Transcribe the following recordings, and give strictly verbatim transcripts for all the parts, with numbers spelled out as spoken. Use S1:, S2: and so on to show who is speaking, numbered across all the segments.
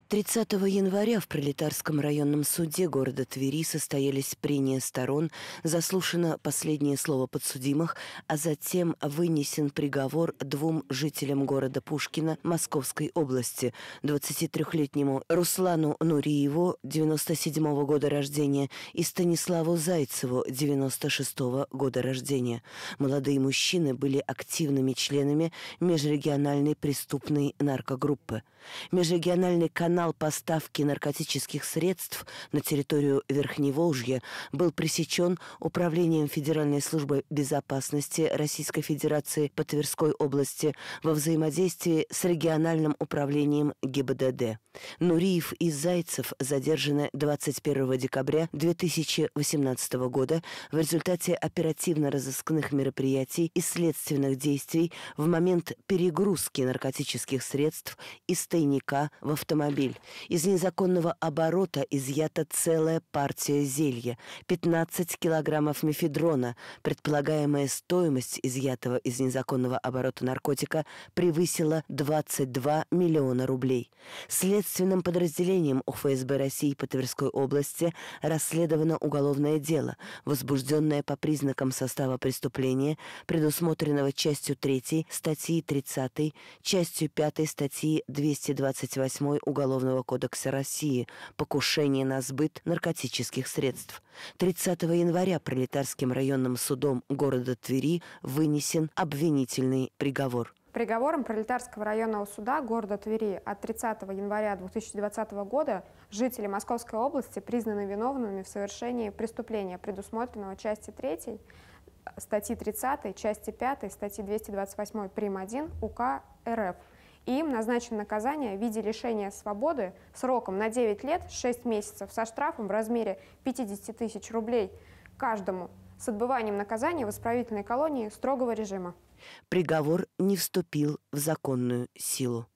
S1: тридцатого января в Пролетарском районном суде города Твери состоялись прения сторон, заслушано последнее слово подсудимых, а затем вынесен приговор двум жителям города Пушкино Московской области, двадцатитрёхлетнему Руслану Нуриеву, девяносто седьмого года рождения, и Станиславу Зайцеву, девяносто шестого года рождения. Молодые мужчины были активными членами межрегиональной преступной наркогруппы. Межрегиональный канал Канал поставки наркотических средств на территорию Верхневолжья был пресечен Управлением Федеральной службы безопасности Российской Федерации по Тверской области во взаимодействии с региональным управлением ГИБДД. Нуриев и Зайцев задержаны двадцать первого декабря две тысячи восемнадцатого года в результате оперативно-розыскных мероприятий и следственных действий в момент перегрузки наркотических средств из тайника в автомобиль. Из незаконного оборота изъята целая партия зелья, пятнадцать килограммов мефедрона. Предполагаемая стоимость изъятого из незаконного оборота наркотика превысила двадцать два миллиона рублей. Следственным подразделением УФСБ России по Тверской области расследовано уголовное дело, возбужденное по признакам состава преступления, предусмотренного частью третьей статьи тридцатой, частью пятой статьи двести двадцать восьмой Уголовного кодекса России «Покушение на сбыт наркотических средств». тридцатого января Пролетарским районным судом города Твери вынесен обвинительный приговор.
S2: Приговором Пролетарского районного суда города Твери от тридцатого января две тысячи двадцатого года жители Московской области признаны виновными в совершении преступления, предусмотренного части третьей, статьи тридцатой, части пятой, статьи двести двадцать восьмой прим. один УК РФ. И им назначено наказание в виде лишения свободы сроком на девять лет, шесть месяцев со штрафом в размере пятидесяти тысяч рублей каждому с отбыванием наказания в исправительной колонии строгого режима.
S1: Приговор не вступил в законную силу.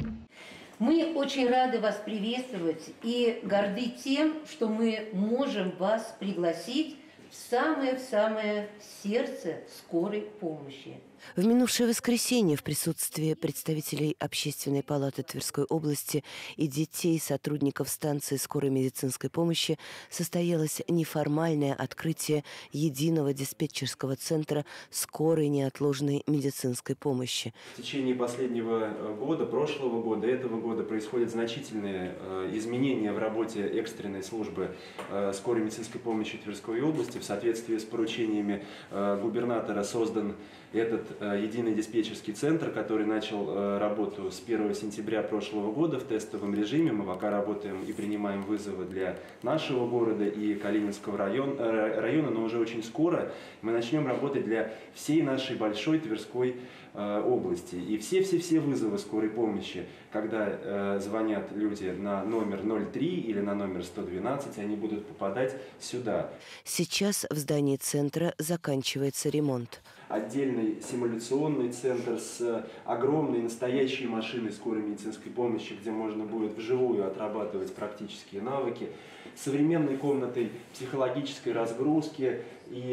S3: Мы очень рады вас приветствовать и горды тем, что мы можем вас пригласить в самое-в-самое сердце скорой помощи.
S1: В минувшее воскресенье в присутствии представителей Общественной палаты Тверской области и детей сотрудников станции скорой медицинской помощи состоялось неформальное открытие единого диспетчерского центра скорой неотложной медицинской помощи.
S4: В течение последнего года, прошлого года, этого года происходят значительные изменения в работе экстренной службы скорой медицинской помощи Тверской области. В соответствии с поручениями губернатора создан этот единый диспетчерский центр, который начал работу с первого сентября прошлого года в тестовом режиме. Мы пока работаем и принимаем вызовы для нашего города и Калининского района, района, но уже очень скоро мы начнем работать для всей нашей большой Тверской области. И все-все-все вызовы скорой помощи, когда звонят люди на номер ноль три или на номер сто двенадцать, они будут попадать сюда.
S1: Сейчас в здании центра заканчивается ремонт.
S4: Отдельный симуляционный центр с огромной настоящей машиной скорой медицинской помощи, где можно будет вживую отрабатывать практические навыки, современной комнатой психологической разгрузки и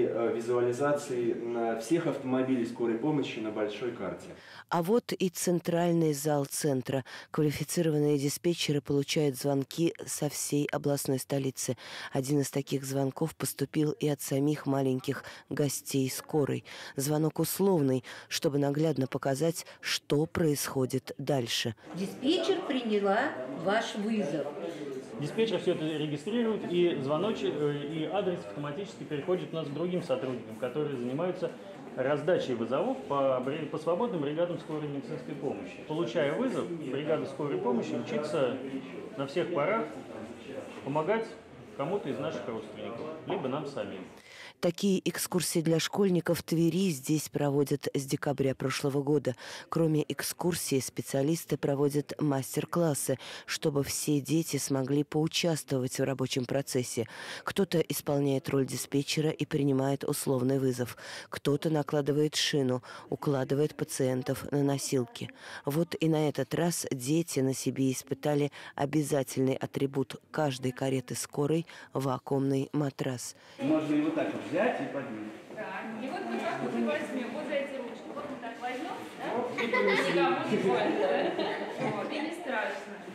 S4: визуализации всех автомобилей скорой помощи на большой карте.
S1: А вот и центральный зал центра. Квалифицированные диспетчеры получают звонки со всей областной столицы. Один из таких звонков поступил и от самих маленьких гостей скорой. Звонок условный, чтобы наглядно показать, что происходит дальше.
S3: Диспетчер приняла ваш вызов.
S5: Диспетчер все это регистрирует, и звоночек, и адрес автоматически переходит у нас к другим сотрудникам, которые занимаются раздачей вызовов по, по свободным бригадам скорой медицинской помощи. Получая вызов, бригада скорой помощи учится на всех парах помогать кому-то из наших родственников, либо нам самим.
S1: Такие экскурсии для школьников в Твери здесь проводят с декабря прошлого года. Кроме экскурсий, специалисты проводят мастер-классы, чтобы все дети смогли поучаствовать в рабочем процессе. Кто-то исполняет роль диспетчера и принимает условный вызов. Кто-то накладывает шину, укладывает пациентов на носилки. Вот и на этот раз дети на себе испытали обязательный атрибут каждой кареты скорой – вакуумный матрас.
S6: Можно его так вот взять и поднять.
S7: Да, и вот мы так вот возьмем, вот за эти ручки, вот мы так возьмем, да? И никому не больно, да? Вот, и не страшно.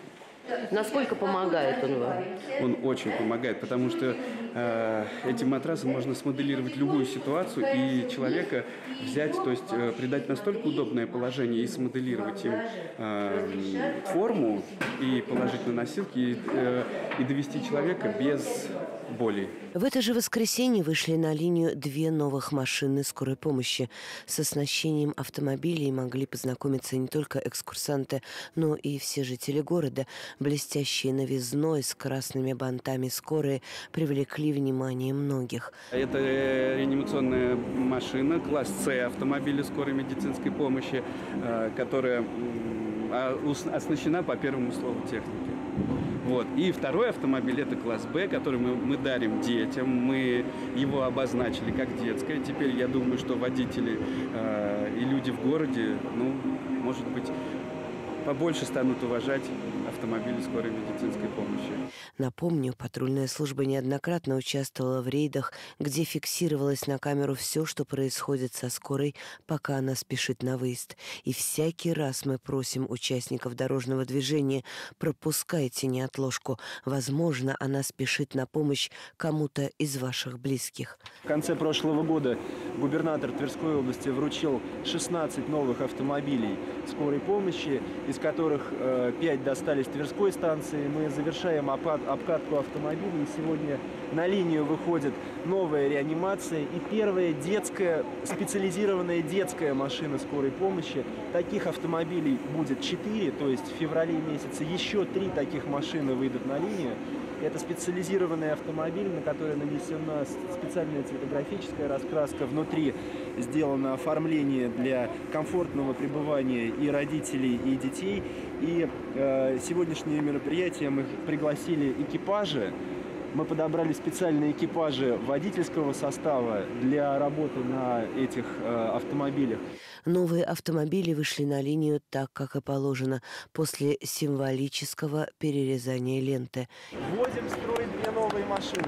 S1: Насколько помогает он вам?
S8: Он очень помогает, потому что э, этим матрасом можно смоделировать любую ситуацию и человека взять, то есть э, придать настолько удобное положение и смоделировать им э, форму и положить на носилки и, э, и довести человека без боли.
S1: В это же воскресенье вышли на линию две новых машины скорой помощи. С оснащением автомобилей могли познакомиться не только экскурсанты, но и все жители города. Блестящие новизной с красными бантами скорые привлекли внимание многих.
S8: Это реанимационная машина, класс С автомобиля скорой медицинской помощи, которая оснащена по первому слову техники. Вот. И второй автомобиль – это класс Б, который мы, мы дарим детям. Мы его обозначили как детское. Теперь я думаю, что водители э, и люди в городе, ну, может быть, побольше станут уважать автомобили скорой медицинской помощи.
S1: Напомню, патрульная служба неоднократно участвовала в рейдах, где фиксировалось на камеру все, что происходит со скорой, пока она спешит на выезд. И всякий раз мы просим участников дорожного движения: пропускайте неотложку. Возможно, она спешит на помощь кому-то из ваших близких.
S4: В конце прошлого года губернатор Тверской области вручил шестнадцать новых автомобилей скорой помощи, из которых э, пять достались Тверской станции. Мы завершаем обкатку автомобилей. Сегодня на линию выходит новая реанимация и первая детская, специализированная детская машина скорой помощи. Таких автомобилей будет четыре, то есть в феврале месяце еще три таких машины выйдут на линию. Это специализированный автомобиль, на который нанесена специальная цветографическая раскраска. Внутри сделано оформление для комфортного пребывания и родителей, и детей. И э, сегодняшнее мероприятие мы пригласили экипажи. Мы подобрали специальные экипажи водительского состава для работы на этих э, автомобилях.
S1: Новые автомобили вышли на линию так, как и положено, после символического перерезания ленты.
S4: Вводим в строй две новые машины.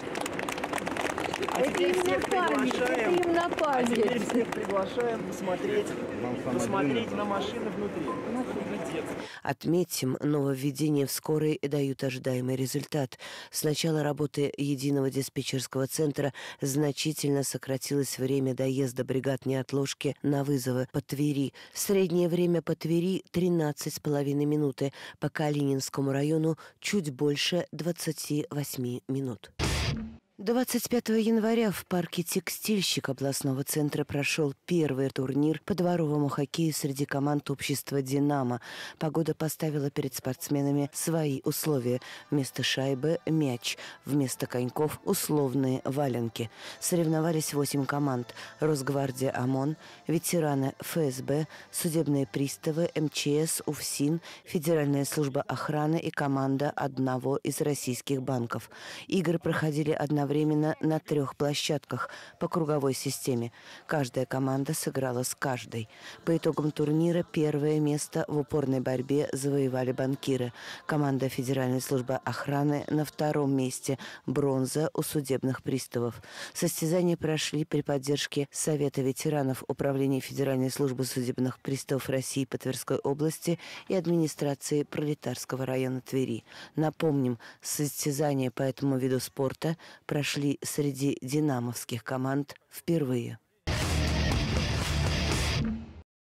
S4: А
S9: это
S4: теперь
S9: им
S4: всех
S9: на память,
S4: приглашаем,
S9: это им на память.
S4: А теперь всех приглашаем посмотреть, посмотреть на машины внутри.
S1: Отметим, нововведения в скорой дают ожидаемый результат. С начала работы единого диспетчерского центра значительно сократилось время доезда бригад неотложки на вызовы по Твери. Среднее время по Твери – тринадцать с половиной минуты, по Калининскому району – чуть больше двадцати восьми минут. двадцать пятого января в парке «Текстильщик» областного центра прошел первый турнир по дворовому хоккею среди команд общества «Динамо». Погода поставила перед спортсменами свои условия. Вместо шайбы – мяч, вместо коньков – условные валенки. Соревновались восемь команд: Росгвардия ОМОН, ветераны эф эс бэ, судебные приставы, эм че эс, УФСИН, Федеральная служба охраны и команда одного из российских банков. Игры проходили одновременно Временно на трех площадках по круговой системе. Каждая команда сыграла с каждой. По итогам турнира первое место в упорной борьбе завоевали банкиры. Команда Федеральной службы охраны на втором месте. Бронза у судебных приставов. Состязания прошли при поддержке Совета ветеранов Управления Федеральной службы судебных приставов России по Тверской области и администрации Пролетарского района Твери. Напомним, состязания по этому виду спорта прошли среди динамовских команд впервые.